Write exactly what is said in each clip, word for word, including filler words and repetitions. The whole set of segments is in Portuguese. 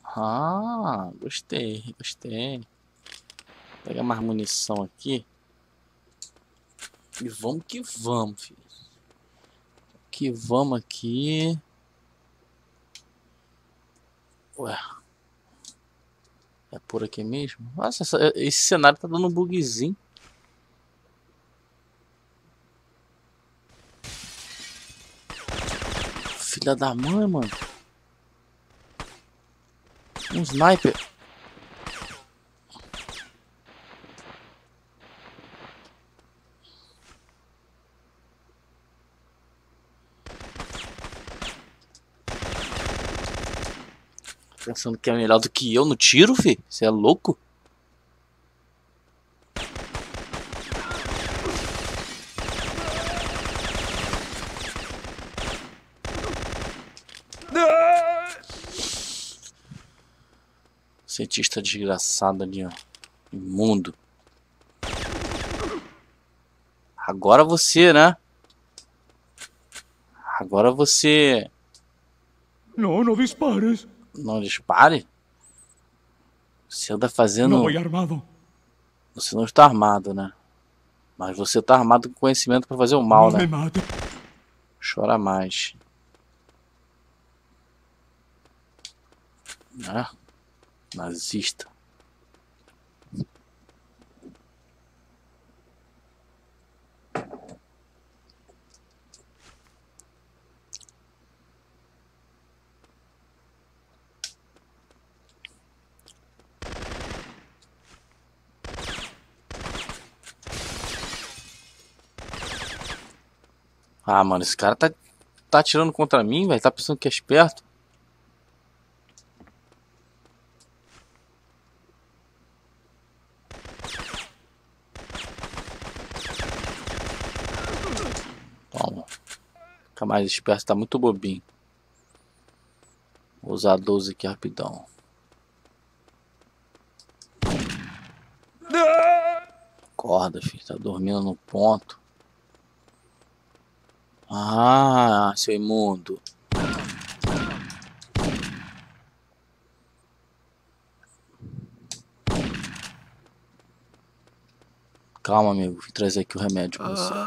Ah, gostei, gostei. Pega mais munição aqui. E vamos que vamos, filho. Que vamos aqui. Ué. É por aqui mesmo? Nossa, essa- esse cenário tá dando um bugzinho. Filha da mãe, mano. Um sniper. Pensando que é melhor do que eu no tiro, fi? Você é louco? Cientista desgraçado ali, ó. Imundo. Agora você, né? Agora você No, no dispares. não dispare. Você anda No fazendo. voy armado. Você não está armado, né? Mas você tá armado com conhecimento pra fazer o mal, No me né? mate. Chora mais. Né? Nazista. Ah, mano, esse cara tá, tá atirando contra mim, velho. Tá pensando que é esperto. Toma. Fica mais esperto, tá muito bobinho. Vou usar doze aqui rapidão. Acorda, filho. Tá dormindo no ponto. Ah, seu imundo. Calma, amigo. Vou trazer aqui o remédio pra você.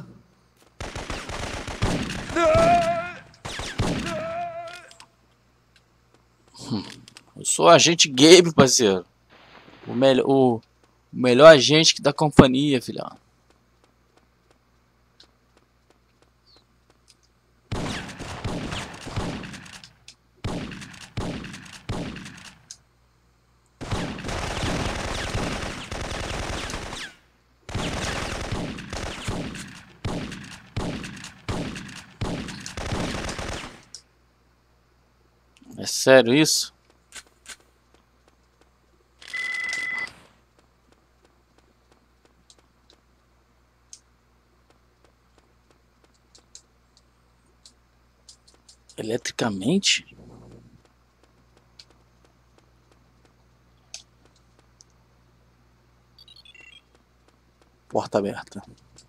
Hum, eu sou agente Gabe, parceiro. O, melhor, o, o melhor agente da companhia, filhão. É sério isso? Eletricamente? Porta aberta.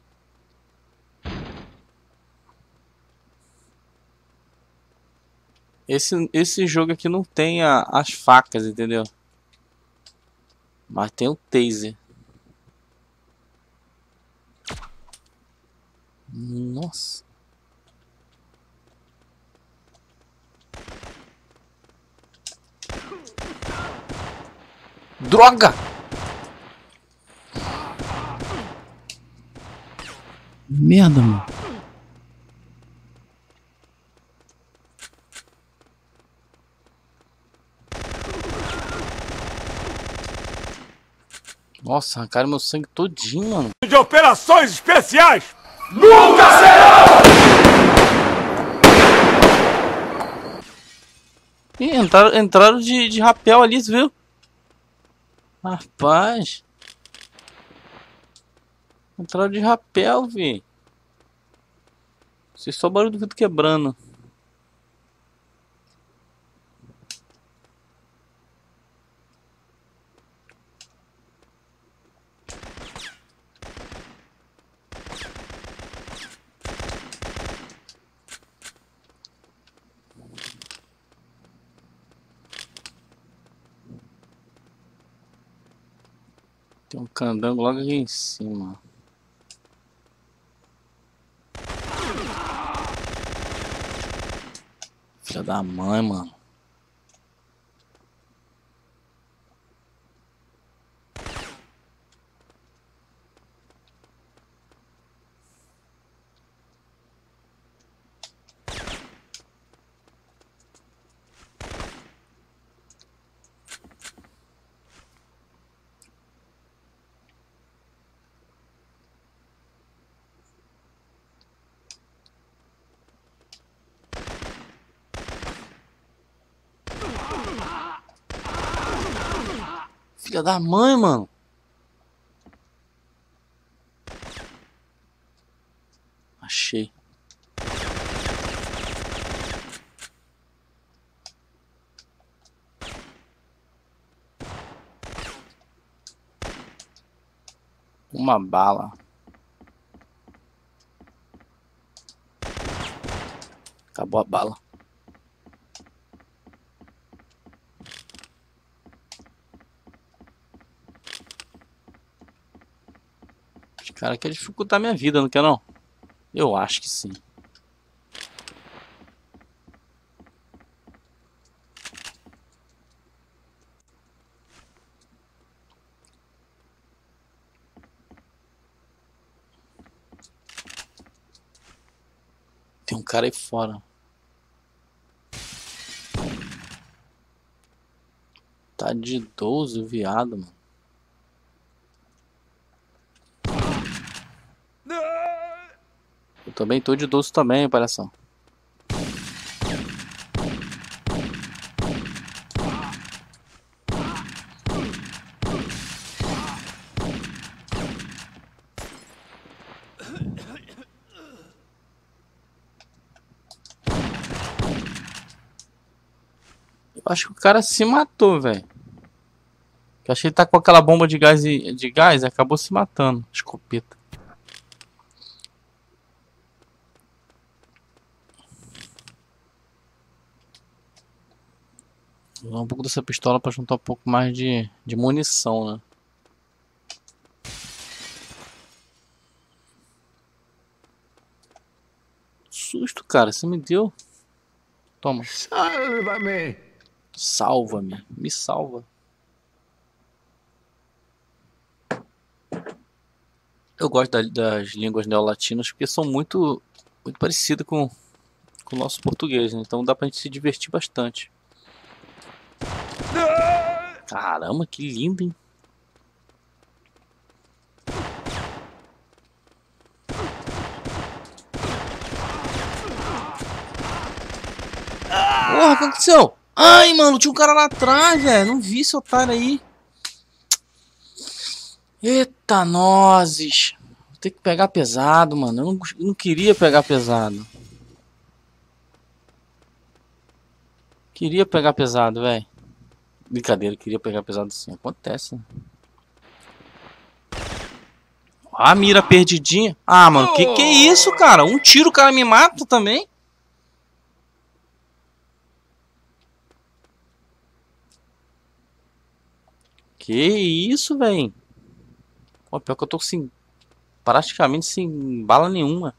Esse, esse jogo aqui não tem a, as facas, entendeu? Mas tem o taser. Nossa. Droga! Merda, mano. Nossa, arrancaram meu sangue todinho, mano. De operações especiais. Nunca será! Ih, entraram, entraram de, de rapel ali, você viu? Rapaz. Entraram de rapel, vi. Vocês só barulho do vidro quebrando. Tem um candango logo aqui em cima. Filha da mãe, mano. Filha da mãe, mano. Achei. Uma bala. Acabou a bala. Esse cara quer dificultar minha vida, não quer não? Eu acho que sim. Tem um cara aí fora. Tá de doze, viado, mano. Eu também tô de doce também, palhação. Eu acho que o cara se matou, velho. Eu acho que ele tá com aquela bomba de gás e de gás e acabou se matando. Escopeta. Vou usar um pouco dessa pistola pra juntar um pouco mais de, de munição, né? Susto, cara. Você me deu. Toma. Salva-me! Salva-me. Me salva. Eu gosto da, das línguas neolatinas porque são muito, muito parecidas com, com o nosso português, né? Então dá pra gente se divertir bastante. Caramba, que lindo, hein? Porra, o que aconteceu? Ai, mano, tinha um cara lá atrás, velho. Não vi esse otário aí. Eita, nozes. Vou ter que pegar pesado, mano. Eu não, eu não queria pegar pesado. Queria pegar pesado, velho. Brincadeira, queria pegar pesado sim. Acontece, né? Ah, mira perdidinha. Ah, mano, que que é isso, cara? Um tiro o cara me mata também. Que isso, velho? Pô, pior que eu tô sem... praticamente sem bala nenhuma.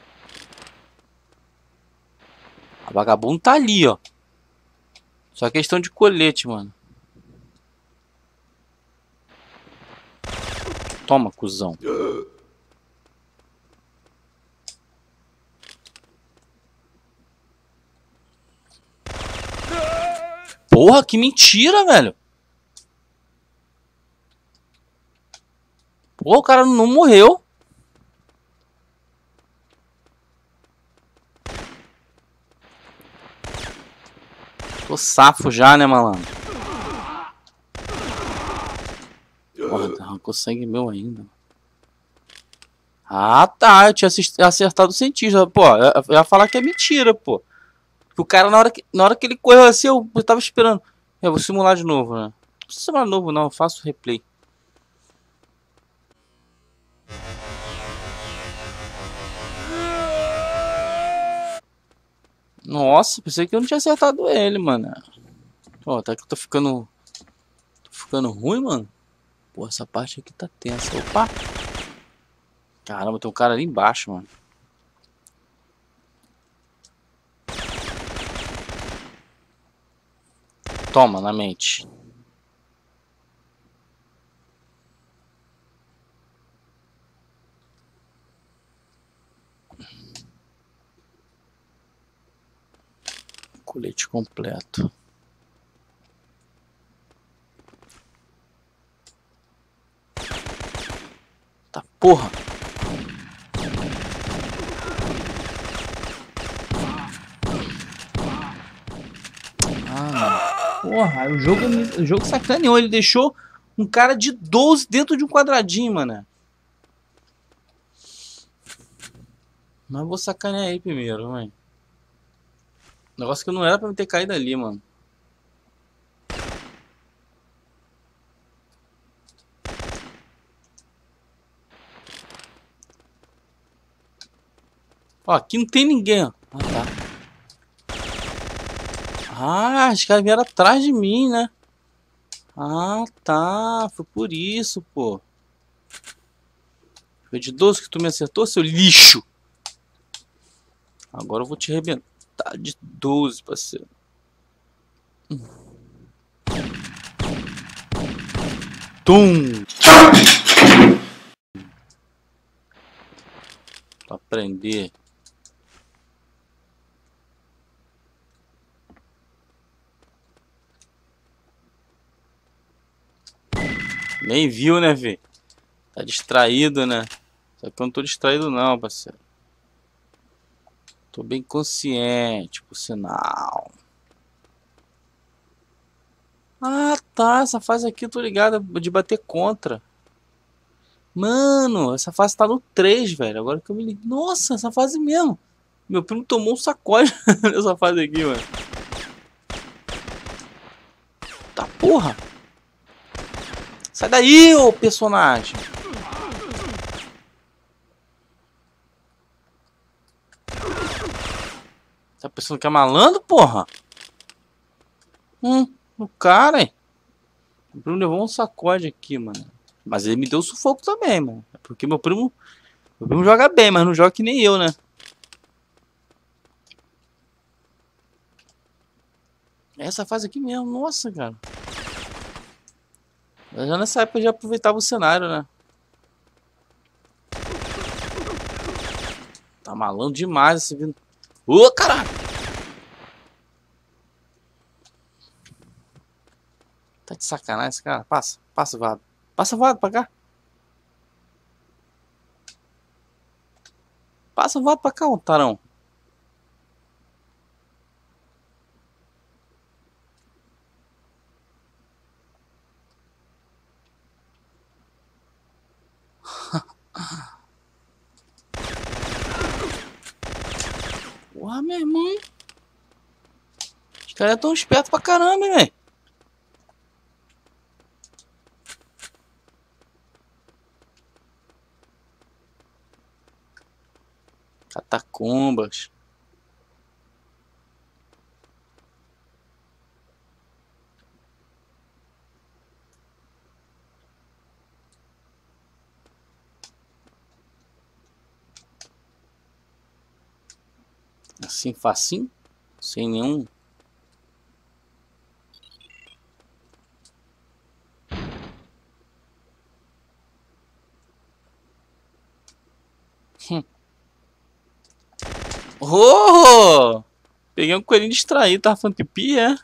A vagabundo tá ali, ó. Só questão de colete, mano. Toma, cuzão. Porra, que mentira, velho. Pô, o cara não morreu. Tô safo já, né, malandro? Porra, arrancou sangue meu ainda. Ah, tá. Eu tinha acertado o cientista. Pô, eu ia falar que é mentira, pô. O cara, na hora que, na hora que ele correu assim, eu, eu tava esperando. Eu vou simular de novo, né? Não precisa simular de novo, não. Eu faço replay. Nossa, pensei que eu não tinha acertado ele, mano. Ó, até que eu tô ficando... Tô ficando ruim, mano. Pô, essa parte aqui tá tensa. Opa! Caramba, tem um cara ali embaixo, mano. Toma, na mente. Colete completo. Tá porra. Ah, porra, o jogo, o jogo sacaneou. Ele deixou um cara de doze dentro de um quadradinho, mano. Mas vou sacanear aí primeiro, mãe. Negócio que não era pra me ter caído ali, mano. Ó, aqui não tem ninguém, ó. Ah, tá. Ah, os caras vieram atrás de mim, né? Ah, tá. Foi por isso, pô. Foi de doze que tu me acertou, seu lixo. Agora eu vou te arrebentar de doze, parceiro. Tum! Pra aprender. Nem viu, né, velho? Tá distraído, né? Só que eu não tô distraído não, parceiro. Tô bem consciente, por sinal. Ah, tá. Essa fase aqui eu tô ligado de bater contra. Mano, essa fase tá no três, velho. Agora que eu me liguei. Nossa, essa fase mesmo. Meu primo tomou um sacode nessa fase aqui, mano. Tá porra. Sai daí, ô personagem. Tá pensando que é malandro, porra? Hum, o cara, hein? O primo levou um sacode aqui, mano. Mas ele me deu sufoco também, mano. É porque meu primo... Meu primo joga bem, mas não joga que nem eu, né? Essa fase aqui mesmo, nossa, cara. Eu já nessa época eu já aproveitava o cenário, né? Tá malandro demais esse vindo. Ô, caralho! Tá de sacanagem esse cara. Passa, passa, vado. Passa, vado pra cá. Passa, vado pra cá, otarão. Porra, meu irmão. Os caras tão espertos pra caramba, hein, velho. Catacumbas. Assim, facinho. Sem nenhum... Hum. Oh! Peguei um coelhinho distraído, tava falando pipi, é?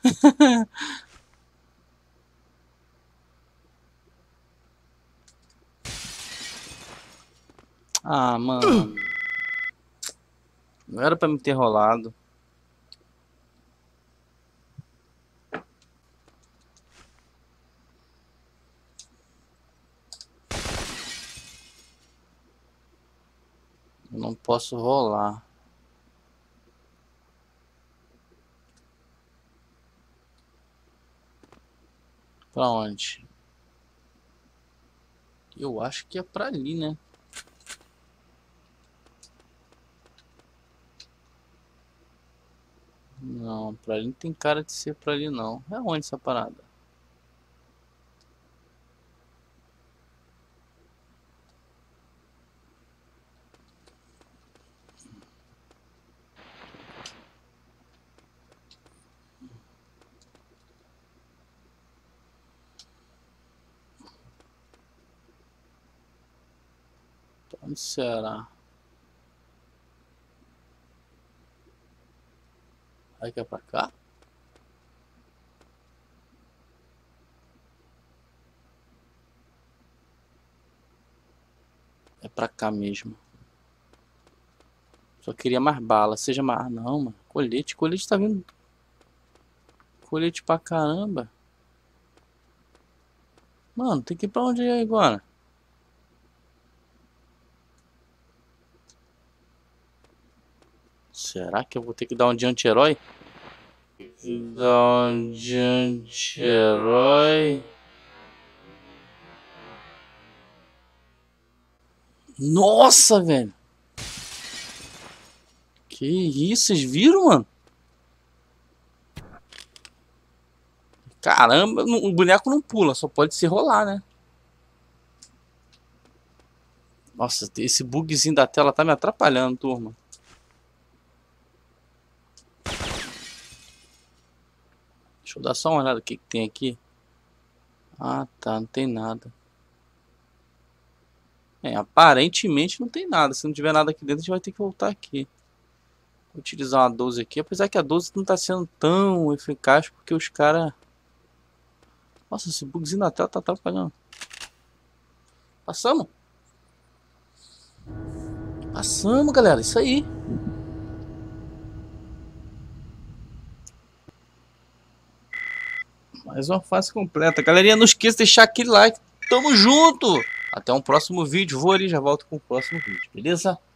Ah, mano. Não era pra me ter rolado. Eu não posso rolar. Pra onde? Eu acho que é pra ali, né? Não, pra ali não tem cara de ser pra ali, não. É onde essa parada? Onde será? Aí que é pra cá? É pra cá mesmo. Só queria mais bala. Seja mais... Ah, não, mano. Colete. Colete tá vindo... Colete pra caramba. Mano, tem que ir pra onde é agora? Será que eu vou ter que dar um de anti-herói? Dar um de anti-herói... Nossa, velho. Que isso, vocês viram, mano? Caramba, o boneco não pula, só pode se rolar, né? Nossa, esse bugzinho da tela tá me atrapalhando, turma. Deixa eu dar só uma olhada no que, que tem aqui. Ah, tá, não tem nada. É, aparentemente não tem nada. Se não tiver nada aqui dentro, a gente vai ter que voltar aqui. Vou utilizar uma doze aqui, apesar que a doze não tá sendo tão eficaz, porque os caras... Nossa, esse bugzinho na tela tá atrapalhando. Passamos? Passamos, galera, isso aí. Mais uma fase completa. Galerinha, não esqueça de deixar aquele like. Tamo junto! Até um próximo vídeo. Vou ali, já volto com o próximo vídeo, beleza?